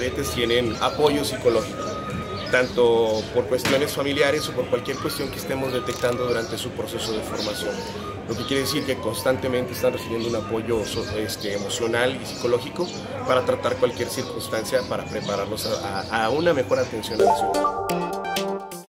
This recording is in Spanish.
cadetes tienen apoyo psicológico, tanto por cuestiones familiares o por cualquier cuestión que estemos detectando durante su proceso de formación. Lo que quiere decir que constantemente están recibiendo un apoyo emocional y psicológico para tratar cualquier circunstancia, para prepararlos a una mejor atención a la ciudadanía.